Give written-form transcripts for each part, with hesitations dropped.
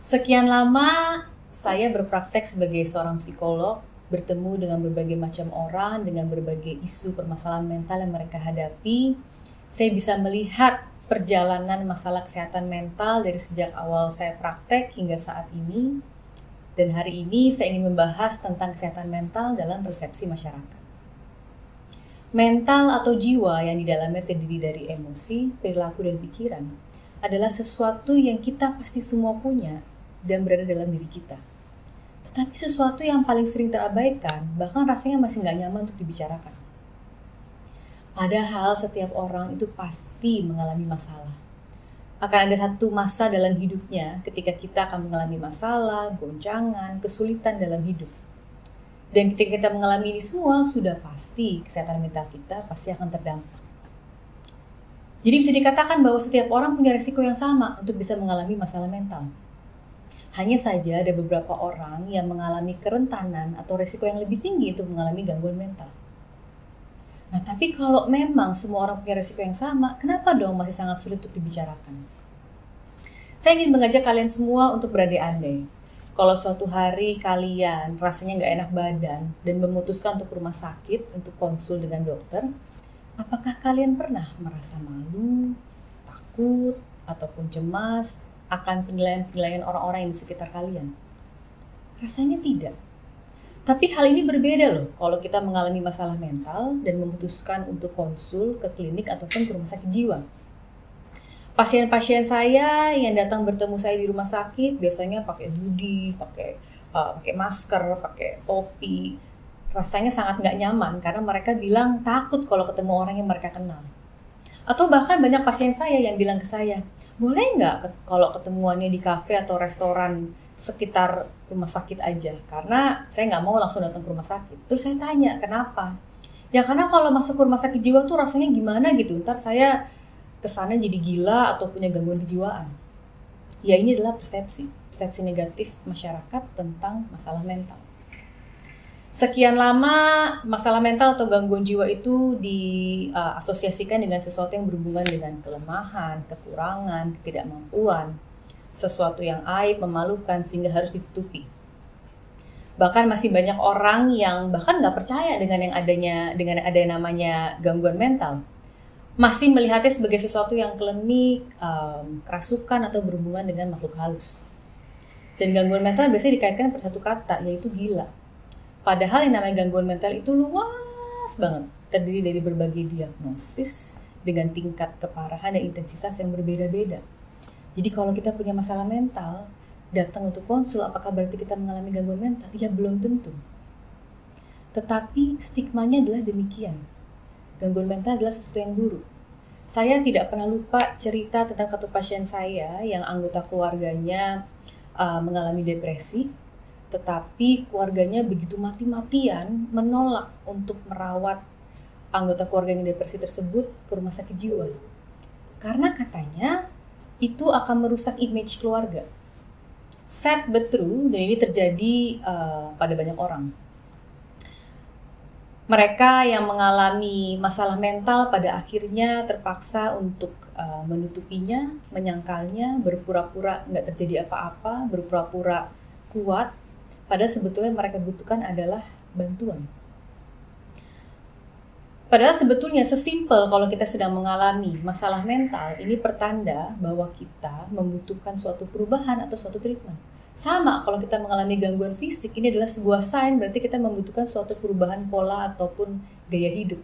Sekian lama saya berpraktek sebagai seorang psikolog, bertemu dengan berbagai macam orang, dengan berbagai isu permasalahan mental yang mereka hadapi. Saya bisa melihat perjalanan masalah kesehatan mental dari sejak awal saya praktek hingga saat ini. Dan hari ini saya ingin membahas tentang kesehatan mental dalam persepsi masyarakat. Mental atau jiwa yang di dalamnya terdiri dari emosi, perilaku, dan pikiran adalah sesuatu yang kita pasti semua punya dan berada dalam diri kita. Tetapi sesuatu yang paling sering terabaikan, bahkan rasanya masih nggak nyaman untuk dibicarakan. Padahal setiap orang itu pasti mengalami masalah. Akan ada satu masa dalam hidupnya ketika kita akan mengalami masalah, goncangan, kesulitan dalam hidup. Dan ketika kita mengalami ini semua, sudah pasti kesehatan mental kita pasti akan terdampak. Jadi bisa dikatakan bahwa setiap orang punya risiko yang sama untuk bisa mengalami masalah mental. Hanya saja ada beberapa orang yang mengalami kerentanan atau risiko yang lebih tinggi untuk mengalami gangguan mental. Nah, tapi kalau memang semua orang punya risiko yang sama, kenapa dong masih sangat sulit untuk dibicarakan? Saya ingin mengajak kalian semua untuk berandai-andai. Kalau suatu hari kalian rasanya nggak enak badan dan memutuskan untuk ke rumah sakit untuk konsul dengan dokter, apakah kalian pernah merasa malu, takut, ataupun cemas akan penilaian-penilaian orang-orang yang di sekitar kalian? Rasanya tidak. Tapi hal ini berbeda loh kalau kita mengalami masalah mental dan memutuskan untuk konsul ke klinik ataupun ke rumah sakit jiwa. Pasien-pasien saya yang datang bertemu saya di rumah sakit biasanya pakai hoodie, pakai masker, pakai topi. Rasanya sangat nggak nyaman karena mereka bilang takut kalau ketemu orang yang mereka kenal. Atau bahkan banyak pasien saya yang bilang ke saya, boleh nggak kalau ketemuannya di kafe atau restoran sekitar rumah sakit aja? Karena saya nggak mau langsung datang ke rumah sakit. Terus saya tanya, kenapa? Ya karena kalau masuk ke rumah sakit jiwa tuh rasanya gimana gitu. Ntar saya kesana jadi gila atau punya gangguan kejiwaan. Ya ini adalah persepsi negatif masyarakat tentang masalah mental. Sekian lama masalah mental atau gangguan jiwa itu diasosiasikan dengan sesuatu yang berhubungan dengan kelemahan, kekurangan, ketidakmampuan, sesuatu yang aib, memalukan sehingga harus ditutupi. Bahkan masih banyak orang yang bahkan nggak percaya dengan ada yang namanya gangguan mental. Masih melihatnya sebagai sesuatu yang klinik, kerasukan atau berhubungan dengan makhluk halus. Dan gangguan mental biasanya dikaitkan pada satu kata, yaitu gila. Padahal yang namanya gangguan mental itu luas banget, terdiri dari berbagai diagnosis dengan tingkat keparahan dan intensitas yang berbeda-beda. Jadi kalau kita punya masalah mental, datang untuk konsul, apakah berarti kita mengalami gangguan mental? Ya belum tentu. Tetapi stigmanya adalah demikian. Gangguan mental adalah sesuatu yang buruk. Saya tidak pernah lupa cerita tentang satu pasien saya yang anggota keluarganya mengalami depresi, tetapi keluarganya begitu mati-matian menolak untuk merawat anggota keluarga yang depresi tersebut ke rumah sakit jiwa. Karena katanya itu akan merusak image keluarga. Sad but true, dan ini terjadi pada banyak orang. Mereka yang mengalami masalah mental pada akhirnya terpaksa untuk menutupinya, menyangkalnya, berpura-pura nggak terjadi apa-apa, berpura-pura kuat, padahal sebetulnya mereka butuhkan adalah bantuan. Padahal sebetulnya sesimpel kalau kita sedang mengalami masalah mental, ini pertanda bahwa kita membutuhkan suatu perubahan atau suatu treatment. Sama kalau kita mengalami gangguan fisik, ini adalah sebuah sign berarti kita membutuhkan suatu perubahan pola ataupun gaya hidup.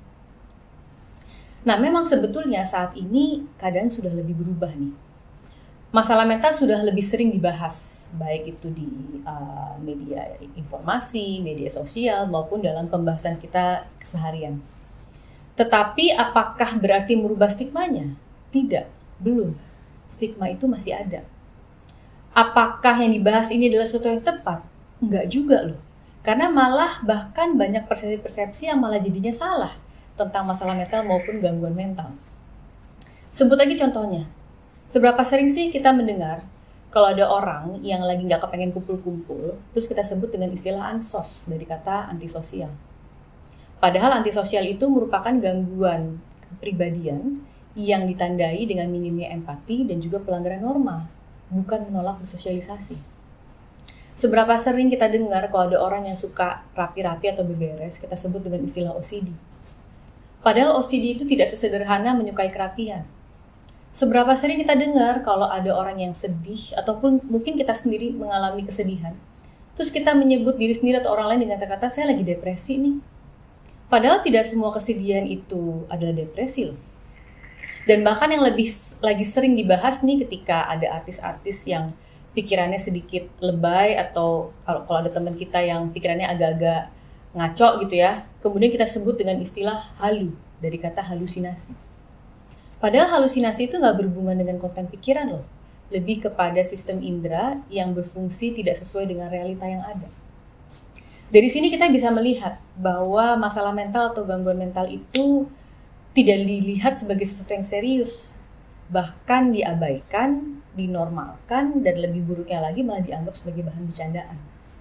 Nah, memang sebetulnya saat ini keadaan sudah lebih berubah nih. Masalah mental sudah lebih sering dibahas, baik itu di media informasi, media sosial, maupun dalam pembahasan kita keseharian. Tetapi apakah berarti merubah stigmanya? Tidak, belum. Stigma itu masih ada. Apakah yang dibahas ini adalah sesuatu yang tepat? Enggak juga loh. Karena malah bahkan banyak persepsi-persepsi yang malah jadinya salah tentang masalah mental maupun gangguan mental. Sebut lagi contohnya. Seberapa sering sih kita mendengar kalau ada orang yang lagi nggak kepengen kumpul-kumpul, terus kita sebut dengan istilah ansos dari kata antisosial. Padahal antisosial itu merupakan gangguan kepribadian yang ditandai dengan minimnya empati dan juga pelanggaran norma. bukan menolak bersosialisasi. Seberapa sering kita dengar kalau ada orang yang suka rapi-rapi atau beberes, kita sebut dengan istilah OCD. Padahal OCD itu tidak sesederhana menyukai kerapian. Seberapa sering kita dengar kalau ada orang yang sedih, ataupun mungkin kita sendiri mengalami kesedihan, terus kita menyebut diri sendiri atau orang lain dengan kata-kata, saya lagi depresi nih. Padahal tidak semua kesedihan itu adalah depresi loh. Dan bahkan yang lagi sering dibahas nih ketika ada artis-artis yang pikirannya sedikit lebay, atau kalau ada teman kita yang pikirannya agak-agak ngaco gitu ya, kemudian kita sebut dengan istilah halu, dari kata halusinasi. Padahal halusinasi itu nggak berhubungan dengan konten pikiran loh, lebih kepada sistem indera yang berfungsi tidak sesuai dengan realita yang ada. Dari sini kita bisa melihat bahwa masalah mental atau gangguan mental itu tidak dilihat sebagai sesuatu yang serius, bahkan diabaikan, dinormalkan, dan lebih buruknya lagi malah dianggap sebagai bahan bercandaan.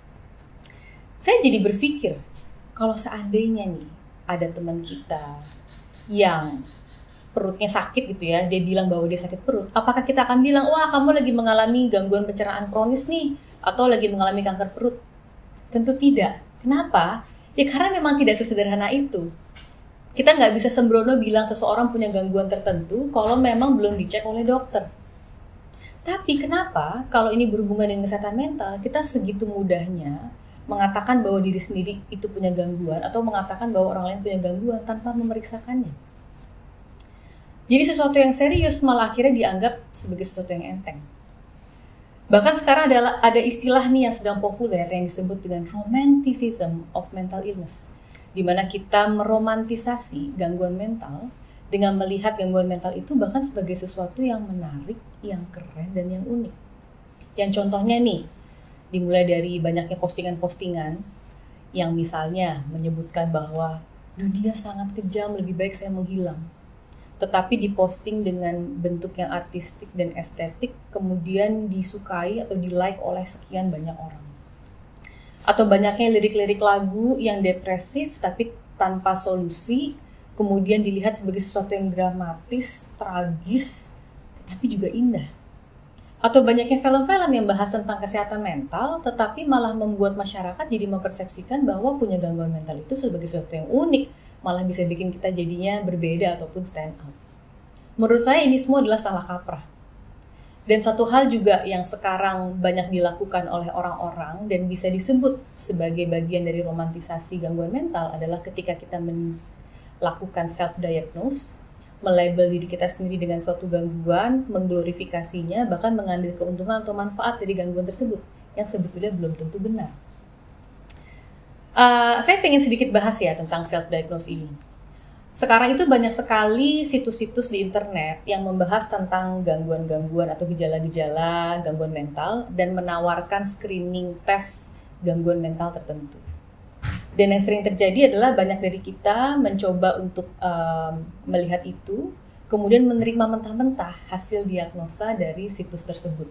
Saya jadi berpikir, kalau seandainya nih ada teman kita yang perutnya sakit gitu ya, dia bilang bahwa dia sakit perut, apakah kita akan bilang, wah kamu lagi mengalami gangguan pencernaan kronis nih, atau lagi mengalami kanker perut? Tentu tidak. Kenapa? Ya karena memang tidak sesederhana itu. Kita nggak bisa sembrono bilang seseorang punya gangguan tertentu kalau memang belum dicek oleh dokter. Tapi kenapa kalau ini berhubungan dengan kesehatan mental, kita segitu mudahnya mengatakan bahwa diri sendiri itu punya gangguan, atau mengatakan bahwa orang lain punya gangguan tanpa memeriksakannya. Jadi sesuatu yang serius malah akhirnya dianggap sebagai sesuatu yang enteng. Bahkan sekarang ada istilah nih yang sedang populer yang disebut dengan romanticism of mental illness, di mana kita meromantisasi gangguan mental dengan melihat gangguan mental itu bahkan sebagai sesuatu yang menarik, yang keren, dan yang unik. Yang contohnya nih, dimulai dari banyaknya postingan-postingan yang misalnya menyebutkan bahwa dunia sangat kejam, lebih baik saya menghilang. Tetapi diposting dengan bentuk yang artistik dan estetik, kemudian disukai atau di-like oleh sekian banyak orang. Atau banyaknya lirik-lirik lagu yang depresif tapi tanpa solusi, kemudian dilihat sebagai sesuatu yang dramatis, tragis, tetapi juga indah. Atau banyaknya film-film yang bahas tentang kesehatan mental, tetapi malah membuat masyarakat jadi mempersepsikan bahwa punya gangguan mental itu sebagai sesuatu yang unik, malah bisa bikin kita jadinya berbeda ataupun stand out. Menurut saya ini semua adalah salah kaprah. Dan satu hal juga yang sekarang banyak dilakukan oleh orang-orang dan bisa disebut sebagai bagian dari romantisasi gangguan mental adalah ketika kita melakukan self-diagnose, melabel diri kita sendiri dengan suatu gangguan, mengglorifikasinya, bahkan mengambil keuntungan atau manfaat dari gangguan tersebut yang sebetulnya belum tentu benar. Saya pengen sedikit bahas ya tentang self-diagnose ini. Sekarang itu banyak sekali situs-situs di internet yang membahas tentang gangguan-gangguan atau gejala-gejala gangguan mental dan menawarkan screening tes gangguan mental tertentu. Dan yang sering terjadi adalah banyak dari kita mencoba untuk melihat itu, kemudian menerima mentah-mentah hasil diagnosa dari situs tersebut.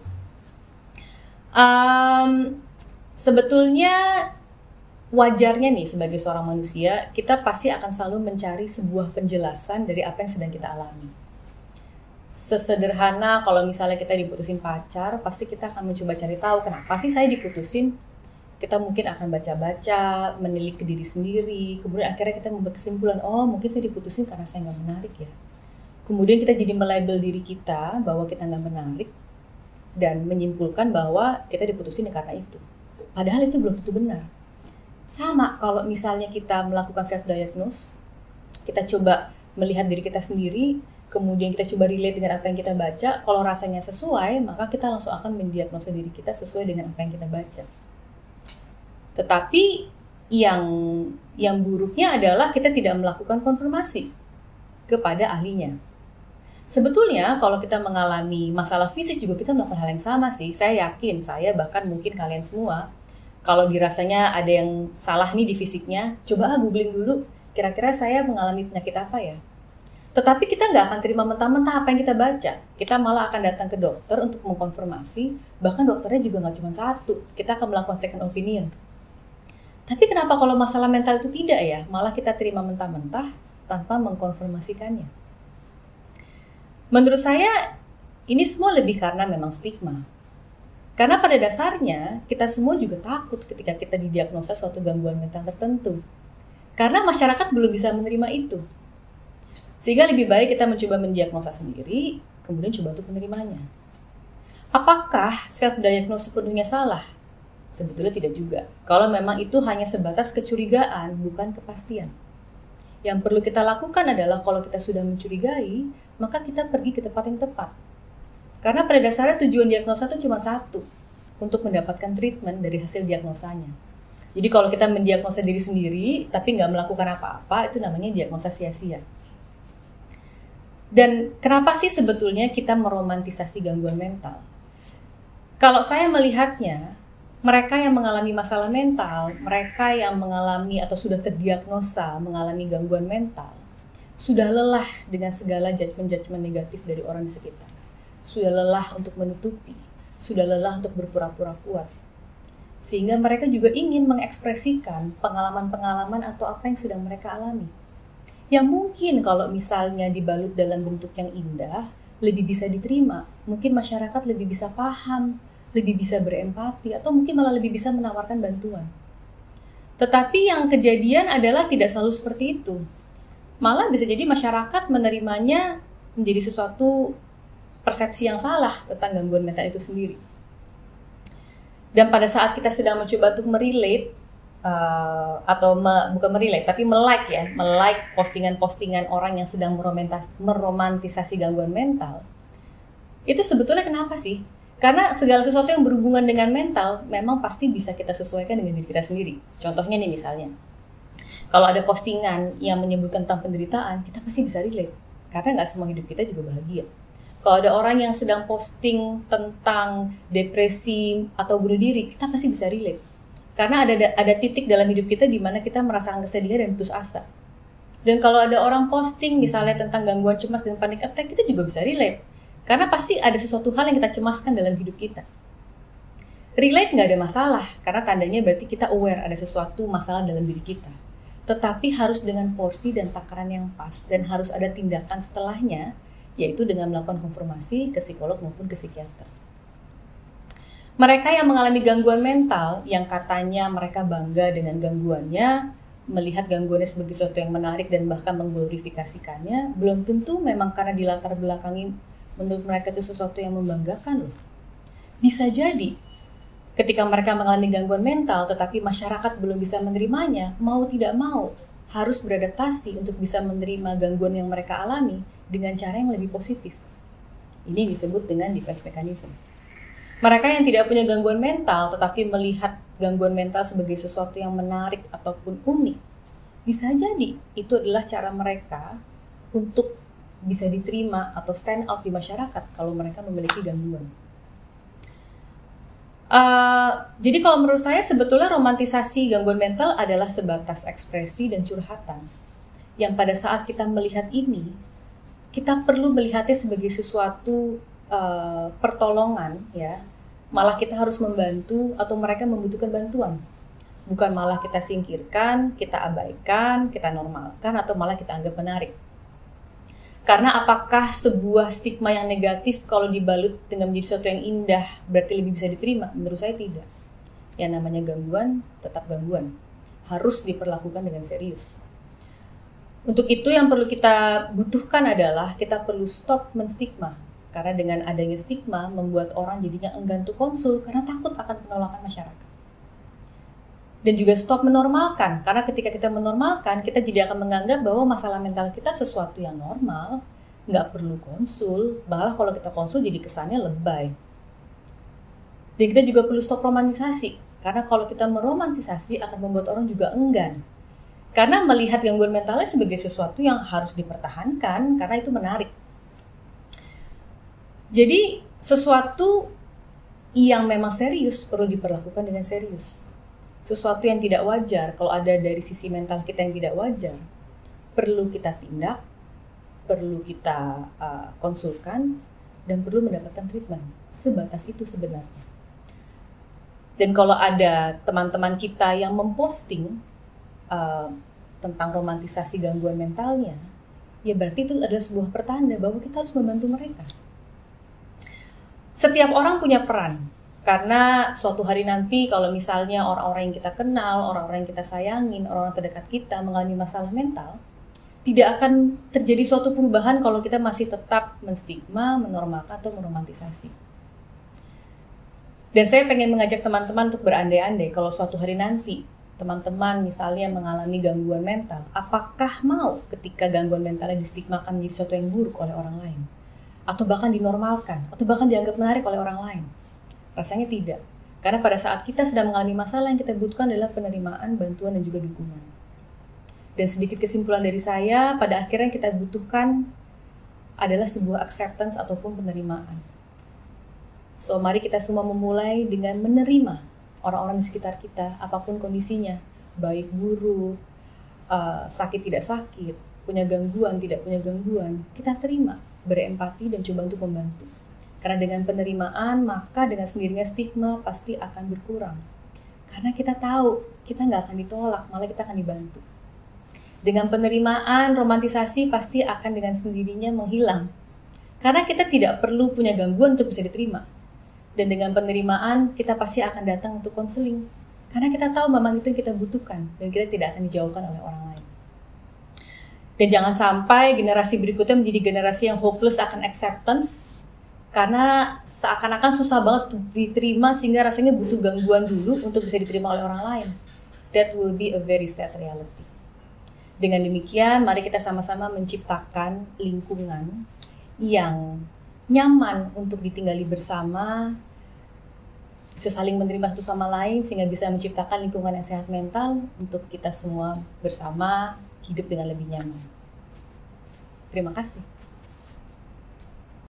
Sebetulnya wajarnya nih sebagai seorang manusia, kita pasti akan selalu mencari sebuah penjelasan dari apa yang sedang kita alami. Sesederhana kalau misalnya kita diputusin pacar, pasti kita akan mencoba cari tahu kenapa sih saya diputusin. Kita mungkin akan baca-baca, menilik ke diri sendiri, kemudian akhirnya kita membuat kesimpulan, oh mungkin saya diputusin karena saya nggak menarik ya. Kemudian kita jadi melabel diri kita bahwa kita nggak menarik, dan menyimpulkan bahwa kita diputusin karena itu. Padahal itu belum tentu benar. Sama kalau misalnya kita melakukan self-diagnose, kita coba melihat diri kita sendiri, kemudian kita coba relate dengan apa yang kita baca, kalau rasanya sesuai, maka kita langsung akan mendiagnosa diri kita sesuai dengan apa yang kita baca. Tetapi yang buruknya adalah kita tidak melakukan konfirmasi kepada ahlinya. Sebetulnya kalau kita mengalami masalah fisik juga kita melakukan hal yang sama sih. Saya yakin, saya bahkan mungkin kalian semua, kalau dirasanya ada yang salah nih di fisiknya, coba googling dulu, kira-kira saya mengalami penyakit apa ya. Tetapi kita nggak akan terima mentah-mentah apa yang kita baca. Kita malah akan datang ke dokter untuk mengkonfirmasi, bahkan dokternya juga nggak cuma satu, kita akan melakukan second opinion. Tapi kenapa kalau masalah mental itu tidak ya? Malah kita terima mentah-mentah tanpa mengkonfirmasikannya. Menurut saya, ini semua lebih karena memang stigma. Karena pada dasarnya kita semua juga takut ketika kita didiagnosa suatu gangguan mental tertentu. Karena masyarakat belum bisa menerima itu. Sehingga lebih baik kita mencoba mendiagnosa sendiri, kemudian coba untuk menerimanya. Apakah self-diagnosis sepenuhnya salah? Sebetulnya tidak juga. Kalau memang itu hanya sebatas kecurigaan, bukan kepastian. Yang perlu kita lakukan adalah kalau kita sudah mencurigai, maka kita pergi ke tempat yang tepat. Karena pada dasarnya tujuan diagnosa itu cuma satu, untuk mendapatkan treatment dari hasil diagnosanya. Jadi kalau kita mendiagnosa diri sendiri, tapi nggak melakukan apa-apa, itu namanya diagnosa sia-sia. Dan kenapa sih sebetulnya kita meromantisasi gangguan mental? Kalau saya melihatnya, mereka yang mengalami masalah mental, mereka yang mengalami atau sudah terdiagnosa mengalami gangguan mental, sudah lelah dengan segala judgement negatif dari orang di sekitar. Sudah lelah untuk menutupi, sudah lelah untuk berpura-pura kuat. Sehingga mereka juga ingin mengekspresikan pengalaman-pengalaman atau apa yang sedang mereka alami. Yang mungkin kalau misalnya dibalut dalam bentuk yang indah, lebih bisa diterima. Mungkin masyarakat lebih bisa paham, lebih bisa berempati, atau mungkin malah lebih bisa menawarkan bantuan. Tetapi yang kejadian adalah tidak selalu seperti itu. Malah bisa jadi masyarakat menerimanya menjadi sesuatu persepsi yang salah tentang gangguan mental itu sendiri. Dan pada saat kita sedang mencoba untuk merelate, bukan merelate, tapi melike postingan-postingan orang yang sedang meromantisasi gangguan mental, itu sebetulnya kenapa sih? Karena segala sesuatu yang berhubungan dengan mental memang pasti bisa kita sesuaikan dengan diri kita sendiri. Contohnya nih misalnya, kalau ada postingan yang menyebutkan tentang penderitaan, kita pasti bisa relate. Karena nggak semua hidup kita juga bahagia. Kalau ada orang yang sedang posting tentang depresi atau bunuh diri, kita pasti bisa relate. Karena ada titik dalam hidup kita di mana kita merasakan kesedihan dan putus asa. Dan kalau ada orang posting misalnya tentang gangguan cemas dan panic attack, kita juga bisa relate. Karena pasti ada sesuatu hal yang kita cemaskan dalam hidup kita. Relate nggak ada masalah, karena tandanya berarti kita aware ada sesuatu masalah dalam diri kita. Tetapi harus dengan porsi dan takaran yang pas, dan harus ada tindakan setelahnya, yaitu dengan melakukan konfirmasi ke psikolog maupun ke psikiater. Mereka yang mengalami gangguan mental, yang katanya mereka bangga dengan gangguannya, melihat gangguannya sebagai sesuatu yang menarik dan bahkan mengglorifikasikannya, belum tentu memang karena di latar belakangi menurut mereka itu sesuatu yang membanggakan loh. Bisa jadi, ketika mereka mengalami gangguan mental, tetapi masyarakat belum bisa menerimanya, mau tidak mau, harus beradaptasi untuk bisa menerima gangguan yang mereka alami dengan cara yang lebih positif. Ini disebut dengan defense mechanism. Mereka yang tidak punya gangguan mental tetapi melihat gangguan mental sebagai sesuatu yang menarik ataupun unik, bisa jadi itu adalah cara mereka untuk bisa diterima atau stand out di masyarakat kalau mereka memiliki gangguan. Jadi kalau menurut saya sebetulnya romantisasi gangguan mental adalah sebatas ekspresi dan curhatan. Yang pada saat kita melihat ini, kita perlu melihatnya sebagai sesuatu pertolongan, ya. Malah kita harus membantu atau mereka membutuhkan bantuan. Bukan malah kita singkirkan, kita abaikan, kita normalkan, atau malah kita anggap menarik. Karena apakah sebuah stigma yang negatif kalau dibalut dengan menjadi sesuatu yang indah berarti lebih bisa diterima? Menurut saya tidak. Yang namanya gangguan tetap gangguan. Harus diperlakukan dengan serius. Untuk itu yang perlu kita butuhkan adalah kita perlu stop menstigma. Karena dengan adanya stigma membuat orang jadinya enggan untuk konsul karena takut akan penolakan masyarakat. Dan juga stop menormalkan, karena ketika kita menormalkan, kita jadi akan menganggap bahwa masalah mental kita sesuatu yang normal, nggak perlu konsul, bahkan kalau kita konsul jadi kesannya lebay. Dan kita juga perlu stop romantisasi, karena kalau kita meromantisasi akan membuat orang juga enggan. Karena melihat gangguan mentalnya sebagai sesuatu yang harus dipertahankan, karena itu menarik. Jadi sesuatu yang memang serius perlu diperlakukan dengan serius. Sesuatu yang tidak wajar, kalau ada dari sisi mental kita yang tidak wajar, perlu kita tindak, perlu kita konsulkan, dan perlu mendapatkan treatment. Sebatas itu sebenarnya. Dan kalau ada teman-teman kita yang memposting tentang romantisasi gangguan mentalnya, ya berarti itu adalah sebuah pertanda bahwa kita harus membantu mereka. Setiap orang punya peran. Karena suatu hari nanti kalau misalnya orang-orang yang kita kenal, orang-orang yang kita sayangin, orang-orang terdekat kita mengalami masalah mental, tidak akan terjadi suatu perubahan kalau kita masih tetap menstigma, menormalkan, atau meromantisasi. Dan saya pengen mengajak teman-teman untuk berandai-andai kalau suatu hari nanti teman-teman misalnya mengalami gangguan mental, apakah mau ketika gangguan mentalnya distigmakan menjadi sesuatu yang buruk oleh orang lain? Atau bahkan dinormalkan, atau bahkan dianggap menarik oleh orang lain? Rasanya tidak. Karena pada saat kita sedang mengalami masalah, yang kita butuhkan adalah penerimaan, bantuan, dan juga dukungan. Dan sedikit kesimpulan dari saya, pada akhirnya kita butuhkan adalah sebuah acceptance ataupun penerimaan. So, mari kita semua memulai dengan menerima orang-orang di sekitar kita, apapun kondisinya, baik buruk, sakit tidak sakit, punya gangguan, tidak punya gangguan, kita terima, berempati, dan coba untuk membantu. Karena dengan penerimaan, maka dengan sendirinya stigma pasti akan berkurang. Karena kita tahu, kita nggak akan ditolak, malah kita akan dibantu. Dengan penerimaan, romantisasi pasti akan dengan sendirinya menghilang. Karena kita tidak perlu punya gangguan untuk bisa diterima. Dan dengan penerimaan, kita pasti akan datang untuk konseling. Karena kita tahu memang itu yang kita butuhkan, dan kita tidak akan dijauhkan oleh orang lain. Dan jangan sampai generasi berikutnya menjadi generasi yang hopeless akan acceptance, karena seakan-akan susah banget untuk diterima, sehingga rasanya butuh gangguan dulu untuk bisa diterima oleh orang lain. That will be a very sad reality. Dengan demikian, mari kita sama-sama menciptakan lingkungan yang nyaman untuk ditinggali bersama, bisa saling menerima satu sama lain, sehingga bisa menciptakan lingkungan yang sehat mental untuk kita semua bersama hidup dengan lebih nyaman. Terima kasih.